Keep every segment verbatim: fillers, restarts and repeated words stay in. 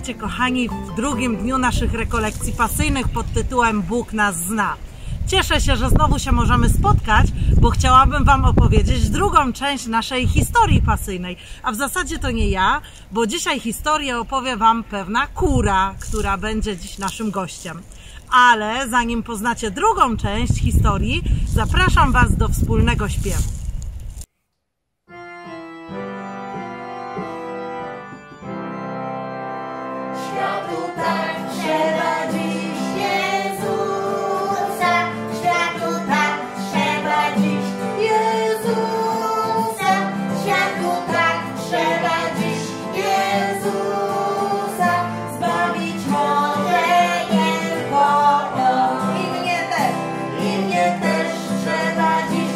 Witajcie kochani w drugim dniu naszych rekolekcji pasyjnych pod tytułem Bóg nas zna. Cieszę się, że znowu się możemy spotkać, bo chciałabym Wam opowiedzieć drugą część naszej historii pasyjnej. A w zasadzie to nie ja, bo dzisiaj historię opowie Wam pewna kura, która będzie dziś naszym gościem. Ale zanim poznacie drugą część historii, zapraszam Was do wspólnego śpiewu. Światu tak trzeba dziś Jezusa, światu tak trzeba dziś Jezusa, światu tak trzeba dziś Jezusa, zbawić może tylko On. I mnie też, i mnie też trzeba dziś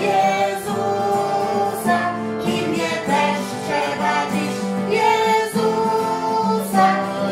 Jezusa, i mnie też trzeba dziś Jezusa.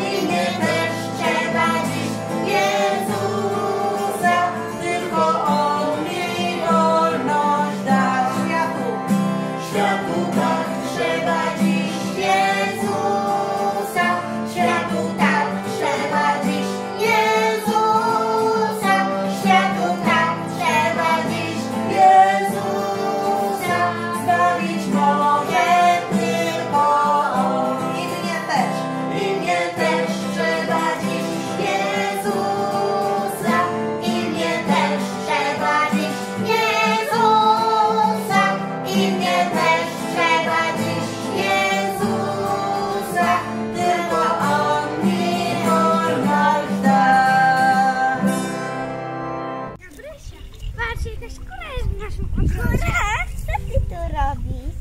Jakaś kura jest w naszym ogródku. Co ty tu robisz?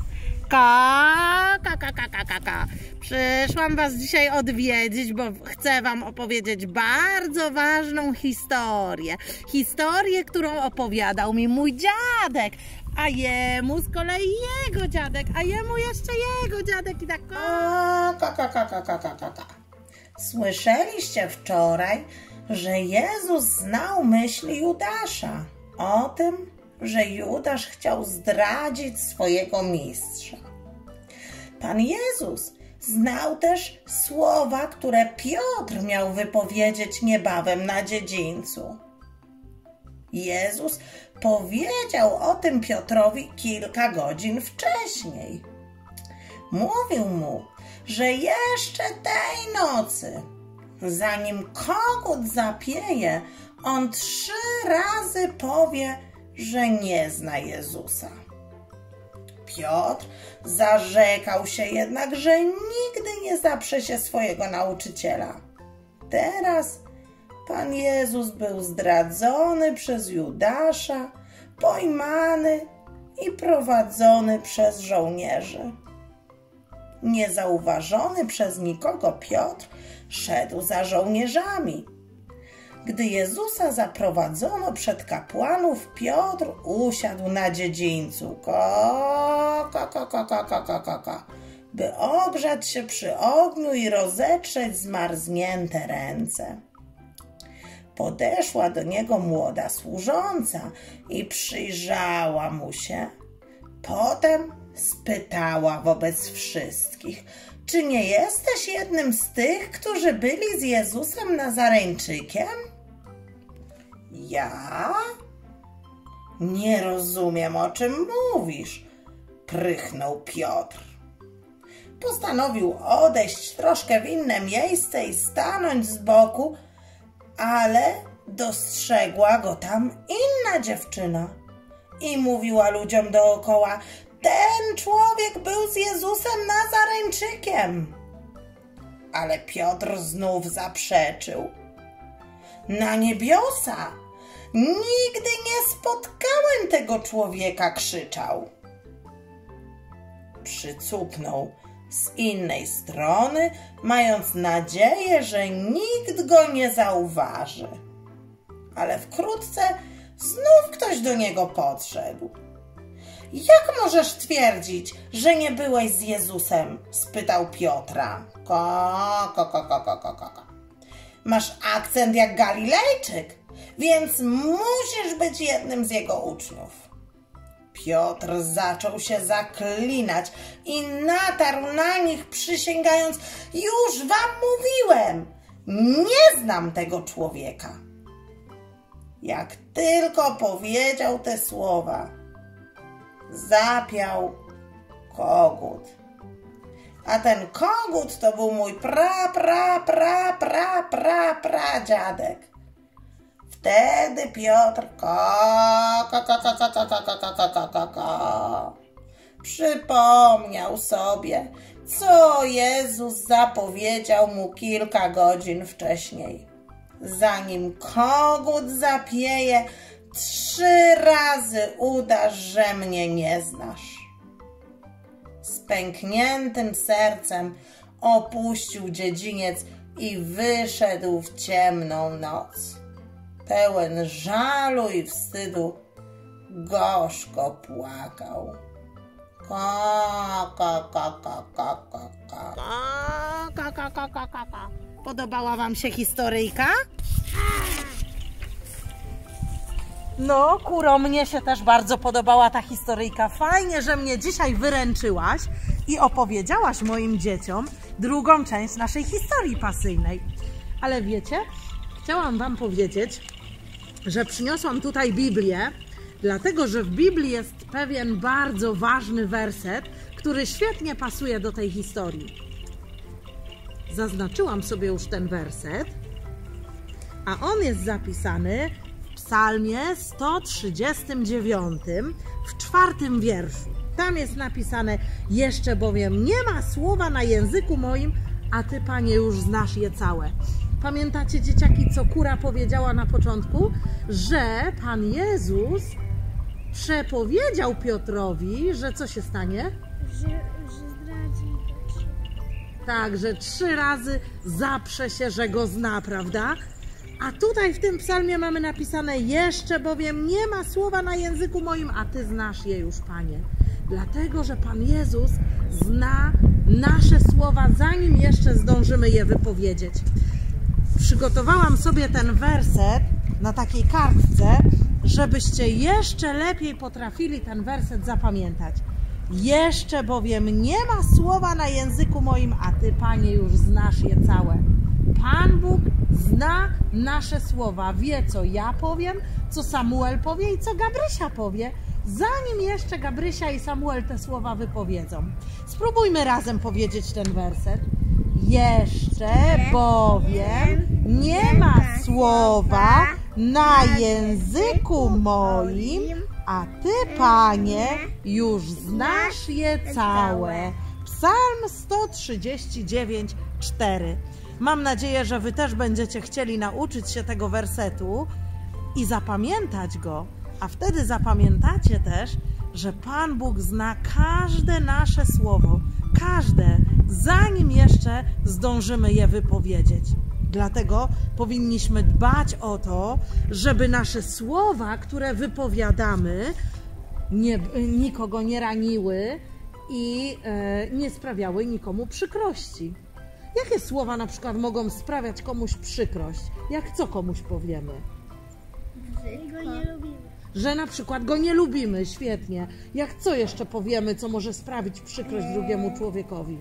Ka, ka, ka, ka, ka, ka, ka. Przyszłam Was dzisiaj odwiedzić, bo chcę Wam opowiedzieć bardzo ważną historię. Historię, którą opowiadał mi mój dziadek, a jemu z kolei jego dziadek, a jemu jeszcze jego dziadek i tak. O, ka, ka, ka, ka, ka, ka, ka. Słyszeliście wczoraj, że Jezus znał myśli Judasza o tym, że Judasz chciał zdradzić swojego mistrza. Pan Jezus znał też słowa, które Piotr miał wypowiedzieć niebawem na dziedzińcu. Jezus powiedział o tym Piotrowi kilka godzin wcześniej. Mówił mu, że jeszcze tej nocy, zanim kogut zapieje, on trzy razy powie, że nie zna Jezusa. Piotr zarzekał się jednak, że nigdy nie zaprze się swojego nauczyciela. Teraz Pan Jezus był zdradzony przez Judasza, pojmany i prowadzony przez żołnierzy. Niezauważony przez nikogo Piotr szedł za żołnierzami. Gdy Jezusa zaprowadzono przed kapłanów, Piotr usiadł na dziedzińcu, ko, ko, ko, ko, ko, ko, ko, ko, ko, by ogrzać się przy ogniu i rozetrzeć zmarznięte ręce. Podeszła do niego młoda służąca i przyjrzała mu się. Potem spytała wobec wszystkich: czy nie jesteś jednym z tych, którzy byli z Jezusem Nazareńczykiem? Ja? Nie rozumiem, o czym mówisz, prychnął Piotr. Postanowił odejść troszkę w inne miejsce i stanąć z boku, ale dostrzegła go tam inna dziewczyna i mówiła ludziom dookoła: ten człowiek był z Jezusem Nazareńczykiem. Ale Piotr znów zaprzeczył. Na niebiosa! Nigdy nie spotkałem tego człowieka, krzyczał. Przycupnął z innej strony, mając nadzieję, że nikt go nie zauważy. Ale wkrótce znów ktoś do niego podszedł. Jak możesz twierdzić, że nie byłeś z Jezusem? Spytał Piotra. Ko, ko, ko, ko, ko, ko, ko. Masz akcent jak Galilejczyk, więc musisz być jednym z jego uczniów. Piotr zaczął się zaklinać i natarł na nich, przysięgając: już wam mówiłem, nie znam tego człowieka. Jak tylko powiedział te słowa, zapiał kogut. A ten kogut to był mój pra, pra, pra, pra, pra, pra dziadek. Wtedy Piotr ko, ko, ko, ko, ko, ko, ko, ko, ko, ko, ko, ko. przypomniał sobie, co Jezus zapowiedział mu kilka godzin wcześniej. Zanim kogut zapieje, trzy razy udasz, że mnie nie znasz. Z pękniętym sercem opuścił dziedziniec i wyszedł w ciemną noc. Pełen żalu i wstydu, gorzko płakał. Ko, ko, ko, ko, ko, ko, ko. Ko, ko, ko, ko, ko, ko. Podobała wam się historyjka? No, Kuro, mnie się też bardzo podobała ta historyjka. Fajnie, że mnie dzisiaj wyręczyłaś i opowiedziałaś moim dzieciom drugą część naszej historii pasyjnej. Ale wiecie, chciałam wam powiedzieć, że przyniosłam tutaj Biblię, dlatego że w Biblii jest pewien bardzo ważny werset, który świetnie pasuje do tej historii. Zaznaczyłam sobie już ten werset, a on jest zapisany w Psalmie sto trzydziestym dziewiątym, w czwartym wierszu. Tam jest napisane: jeszcze bowiem nie ma słowa na języku moim, a Ty, Panie, już znasz je całe. Pamiętacie, dzieciaki, co Kura powiedziała na początku? Że Pan Jezus przepowiedział Piotrowi, że co się stanie? Że, że zdradzi. Tak, że trzy razy zaprze się, że go zna, prawda? A tutaj w tym psalmie mamy napisane: jeszcze bowiem nie ma słowa na języku moim, a Ty znasz je już, Panie. Dlatego, że Pan Jezus zna nasze słowa, zanim jeszcze zdążymy je wypowiedzieć. Przygotowałam sobie ten werset na takiej kartce, żebyście jeszcze lepiej potrafili ten werset zapamiętać. Jeszcze bowiem nie ma słowa na języku moim, a Ty, Panie, już znasz je całe. Pan Bóg zna nasze słowa, wie, co ja powiem, co Samuel powie i co Gabrysia powie, zanim jeszcze Gabrysia i Samuel te słowa wypowiedzą. Spróbujmy razem powiedzieć ten werset. Jeszcze bowiem nie ma słowa na języku moim, a Ty, Panie, już znasz je całe. Psalm sto trzydzieści dziewięć, cztery. Mam nadzieję, że Wy też będziecie chcieli nauczyć się tego wersetu i zapamiętać go, a wtedy zapamiętacie też, że Pan Bóg zna każde nasze słowo, każde, zanim jeszcze zdążymy je wypowiedzieć. Dlatego powinniśmy dbać o to, żeby nasze słowa, które wypowiadamy, nie, nikogo nie raniły i e, nie sprawiały nikomu przykrości. Jakie słowa na przykład mogą sprawiać komuś przykrość? Jak co komuś powiemy? Go nie lubimy. Że na przykład go nie lubimy, świetnie. Jak co jeszcze powiemy, co może sprawić przykrość drugiemu człowiekowi?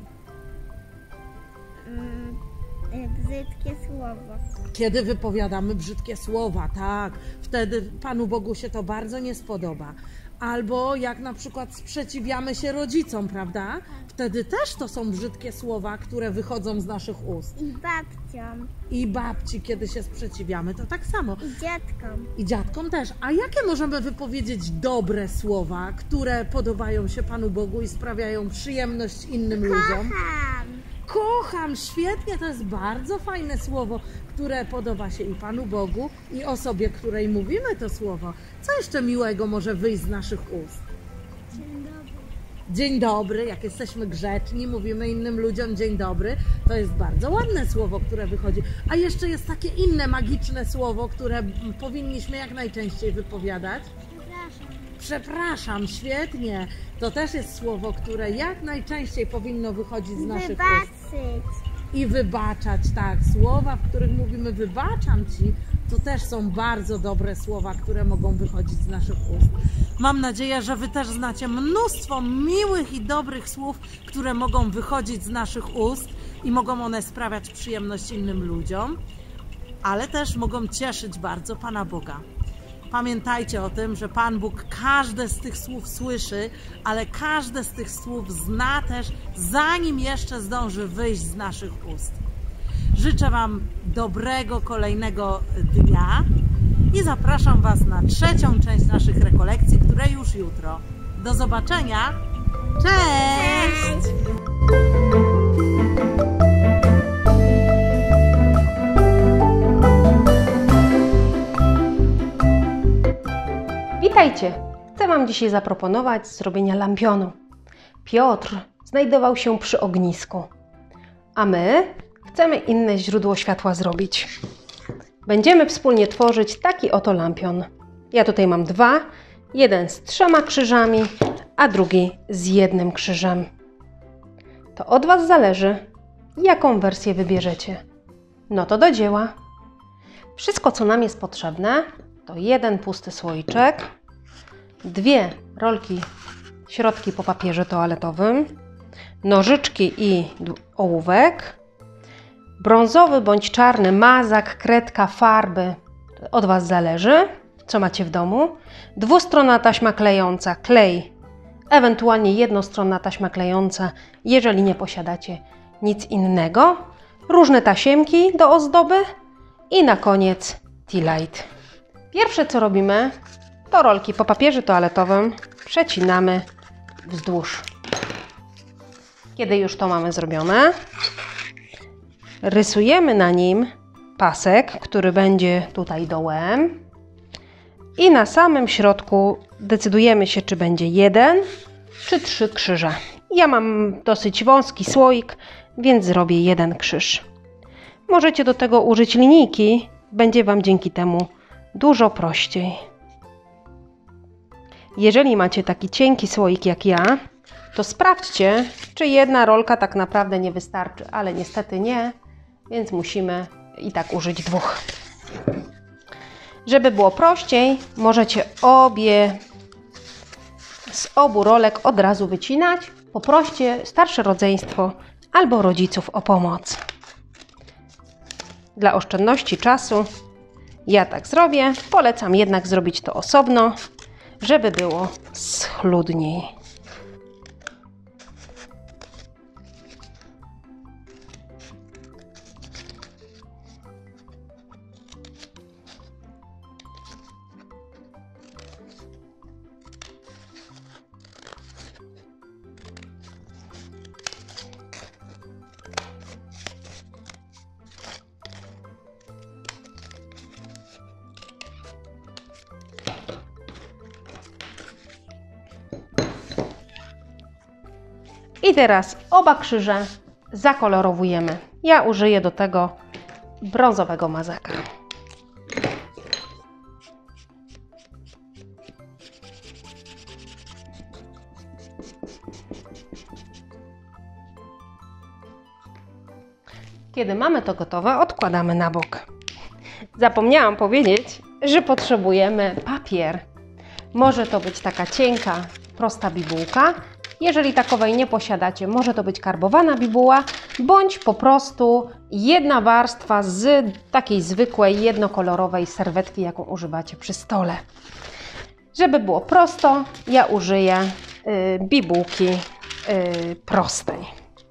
Mm, brzydkie słowo. Kiedy wypowiadamy brzydkie słowa, tak, wtedy Panu Bogu się to bardzo nie spodoba. Albo jak na przykład sprzeciwiamy się rodzicom, prawda? Wtedy też to są brzydkie słowa, które wychodzą z naszych ust. I babciom. I babci, kiedy się sprzeciwiamy, to tak samo. I dziadkom. I dziadkom też. A jakie możemy wypowiedzieć dobre słowa, które podobają się Panu Bogu i sprawiają przyjemność innym ludziom? Kocham. Kocham, świetnie, to jest bardzo fajne słowo, które podoba się i Panu Bogu, i osobie, której mówimy to słowo. Co jeszcze miłego może wyjść z naszych ust? Dzień dobry. Dzień dobry, jak jesteśmy grzeczni, mówimy innym ludziom dzień dobry, to jest bardzo ładne słowo, które wychodzi. A jeszcze jest takie inne magiczne słowo, które powinniśmy jak najczęściej wypowiadać. Przepraszam. Przepraszam, świetnie. To też jest słowo, które jak najczęściej powinno wychodzić z naszych ust. Wybaczyć. I wybaczać, tak. Słowa, w których mówimy wybaczam Ci, to też są bardzo dobre słowa, które mogą wychodzić z naszych ust. Mam nadzieję, że Wy też znacie mnóstwo miłych i dobrych słów, które mogą wychodzić z naszych ust i mogą one sprawiać przyjemność innym ludziom, ale też mogą cieszyć bardzo Pana Boga. Pamiętajcie o tym, że Pan Bóg każde z tych słów słyszy, ale każde z tych słów zna też, zanim jeszcze zdąży wyjść z naszych ust. Życzę Wam dobrego kolejnego dnia i zapraszam Was na trzecią część naszych rekolekcji, które już jutro. Do zobaczenia! Cześć! Witajcie! Chcę Wam dzisiaj zaproponować zrobienia lampionu. Piotr znajdował się przy ognisku, a my chcemy inne źródło światła zrobić. Będziemy wspólnie tworzyć taki oto lampion. Ja tutaj mam dwa, jeden z trzema krzyżami, a drugi z jednym krzyżem. To od Was zależy, jaką wersję wybierzecie. No to do dzieła. Wszystko, co nam jest potrzebne, to jeden pusty słoiczek, dwie rolki środki po papierze toaletowym, nożyczki i ołówek, brązowy bądź czarny mazak, kredka, farby, od Was zależy, co macie w domu, dwustronna taśma klejąca, klej, ewentualnie jednostronna taśma klejąca, jeżeli nie posiadacie nic innego, różne tasiemki do ozdoby i na koniec tea light. Pierwsze, co robimy, to rolki po papierze toaletowym przecinamy wzdłuż. Kiedy już to mamy zrobione, rysujemy na nim pasek, który będzie tutaj dołem i na samym środku decydujemy się, czy będzie jeden, czy trzy krzyże. Ja mam dosyć wąski słoik, więc zrobię jeden krzyż. Możecie do tego użyć linijki, będzie Wam dzięki temu dużo prościej. Jeżeli macie taki cienki słoik jak ja, to sprawdźcie, czy jedna rolka tak naprawdę nie wystarczy, ale niestety nie, więc musimy i tak użyć dwóch. Żeby było prościej, możecie obie z obu rolek od razu wycinać. Poproście starsze rodzeństwo albo rodziców o pomoc. Dla oszczędności czasu ja tak zrobię. Polecam jednak zrobić to osobno, żeby było schludniej. I teraz oba krzyże zakolorowujemy. Ja użyję do tego brązowego mazaka. Kiedy mamy to gotowe, odkładamy na bok. Zapomniałam powiedzieć, że potrzebujemy papier. Może to być taka cienka, prosta bibułka. Jeżeli takowej nie posiadacie, może to być karbowana bibuła, bądź po prostu jedna warstwa z takiej zwykłej, jednokolorowej serwetki, jaką używacie przy stole. Żeby było prosto, ja użyję y, bibułki y, prostej.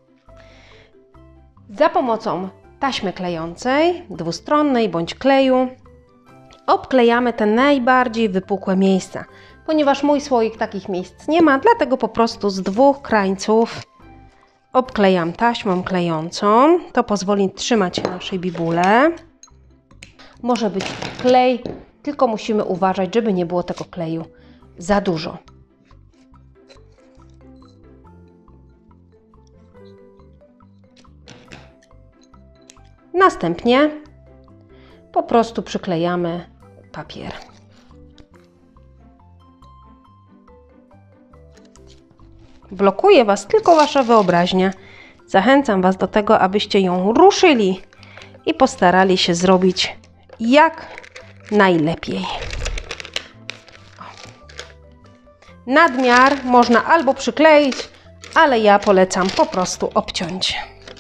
Za pomocą taśmy klejącej, dwustronnej bądź kleju, obklejamy te najbardziej wypukłe miejsca. Ponieważ mój słoik takich miejsc nie ma, dlatego po prostu z dwóch krańców obklejam taśmą klejącą. To pozwoli trzymać naszej bibule. Może być klej, tylko musimy uważać, żeby nie było tego kleju za dużo. Następnie po prostu przyklejamy papier. Blokuje Was tylko Wasza wyobraźnia. Zachęcam Was do tego, abyście ją ruszyli i postarali się zrobić jak najlepiej. Nadmiar można albo przykleić, ale ja polecam po prostu obciąć.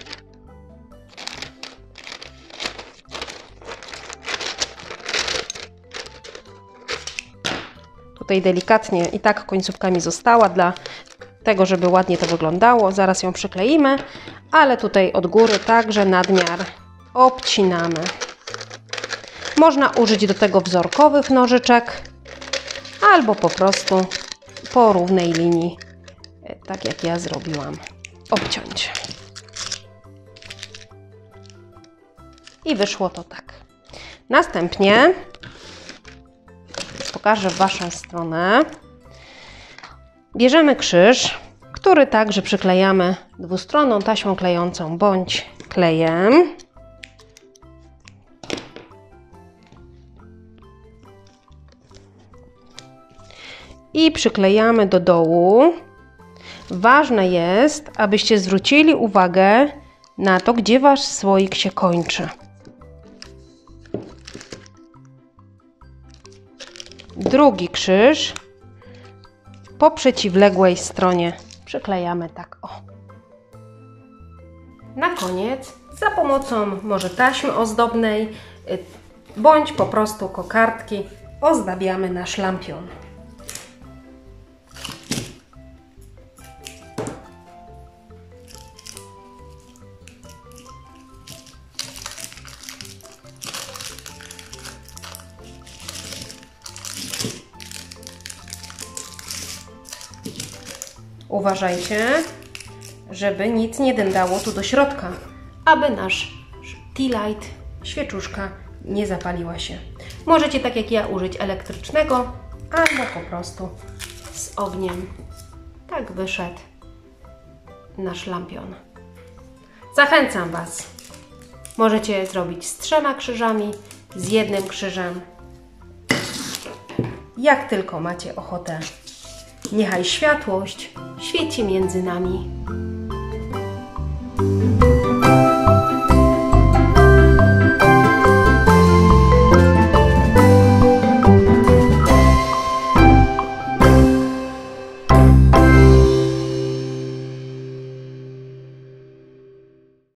Tutaj delikatnie i tak końcówkami została dla tego, żeby ładnie to wyglądało. Zaraz ją przykleimy, ale tutaj od góry także nadmiar obcinamy. Można użyć do tego wzorkowych nożyczek albo po prostu po równej linii, tak jak ja zrobiłam, obciąć. I wyszło to tak. Następnie pokażę w Waszą stronę. Bierzemy krzyż, który także przyklejamy dwustronną taśmą klejącą bądź klejem. I przyklejamy do dołu. Ważne jest, abyście zwrócili uwagę na to, gdzie Wasz słoik się kończy. Drugi krzyż po przeciwległej stronie przyklejamy tak o. Na koniec za pomocą może taśmy ozdobnej bądź po prostu kokardki ozdabiamy nasz lampion. Uważajcie, żeby nic nie dędało tu do środka, aby nasz tea light, świeczuszka, nie zapaliła się. Możecie tak jak ja użyć elektrycznego, albo po prostu z ogniem. Tak wyszedł nasz lampion. Zachęcam Was. Możecie zrobić z trzema krzyżami, z jednym krzyżem. Jak tylko macie ochotę. Niechaj światłość świeci między nami.